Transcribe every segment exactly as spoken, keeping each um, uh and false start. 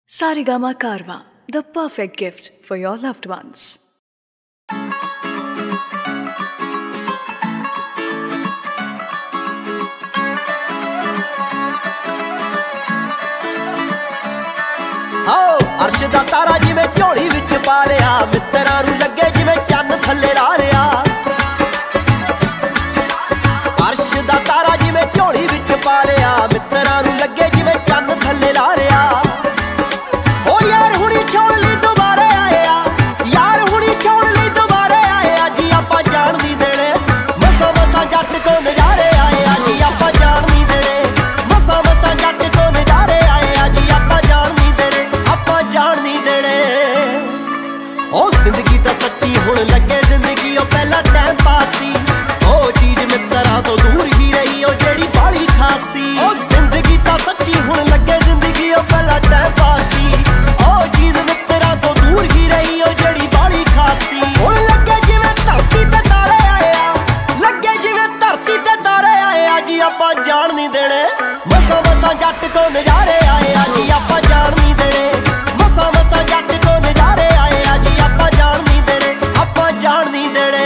Saregama Carvaan, the perfect gift for your loved ones. अर्श दा तारा जिवें झोली विच पा लिया, मित्तरां नूं लगे जिवें चन्न थल्ले ला लिया। अर्श दा तारा जिवें झोली विच पा लिया, मित्तरां नूं लगे जिवें चन्न थल्ले ला लिया। ओ यार हुणी छोड़ लई दुबारे आए आ, यार हुणी छोड़ लई दुबारे आए आ जी, आपां जान नहीं देणे मसां मसां जट को नज़ारे आए आ जी, आपां जान नहीं देणे मसां मसां जट को नज़ारे आए आ जी, आपां जान नहीं देणे आपां जान नहीं देणे। ओ जिंदगी तां सच्ची हुण लगे जिंदगी ओ पहला टाइम पास सी, ओ चीज मित्तरां तो दूर ही रही ओ जेड़ी बाली खासी। ओ जिंदगी तां सच्ची हुण लगे जिंदगी ओ पहला टाइम पास सी, ओ चीज मित्तरां तो दूर ही रही ओ जेड़ी बाली खासी। हुण लगे जिवें धरती ते तारे आए आ, लगे जिवें धरती ते तारे आए आ जी, आपां जान नहीं देणे मसां मसां जट को नज़ारे आए आ जी, आपां जान नहीं देणे मसां मसां जट को नज़ारे आए आ जी, आपां जान नहीं देणे आपां जान नहीं देणे।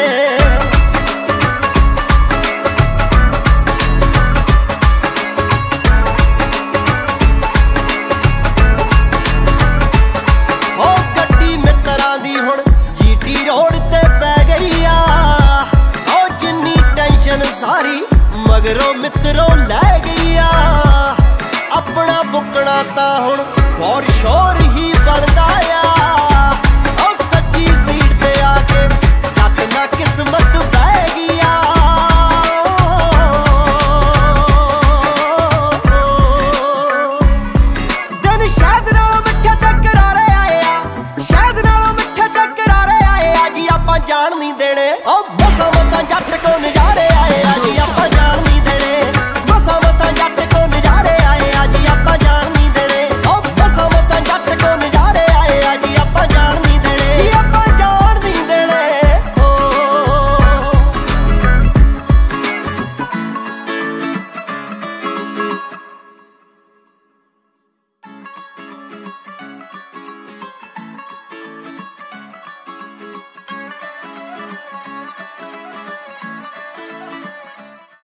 सारी मगरों मित्रों लै गई आ, अपना बुकना तां हुण फॉर श्योर ही बनदा आ। ओ सच्ची सीट ते आके जट ना किस्मत बह गई आ। दिन शहद नालों मिठे ते करारे आए आ, शहद नालों मिठे ते करारे आए आ जी, आपां जान नहीं देणे ओ मसां मसां जट को नज़ारे